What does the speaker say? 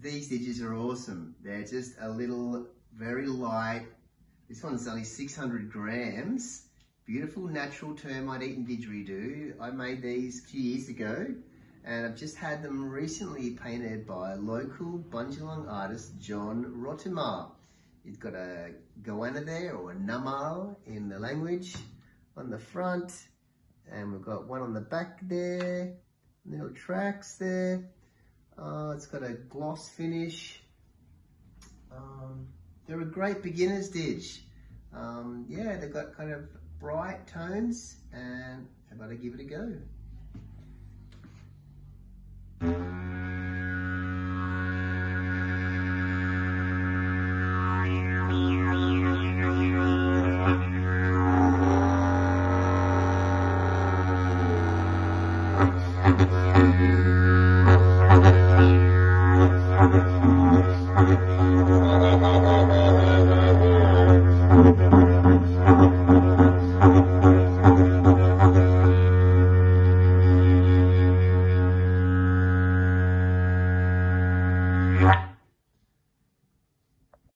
These didges are awesome. They're just a little, very light. This one's only 600 grams. Beautiful natural termite eaten didgeridoo. I made these a few years ago and I've just had them recently painted by local Bundjalung artist John Rotimer. He's got a goanna there, or a namal in the language, on the front, and we've got one on the back there, little tracks there. It's got a gloss finish. They're a great beginner's didge. Yeah, they've got kind of bright tones, and how about I give it a go?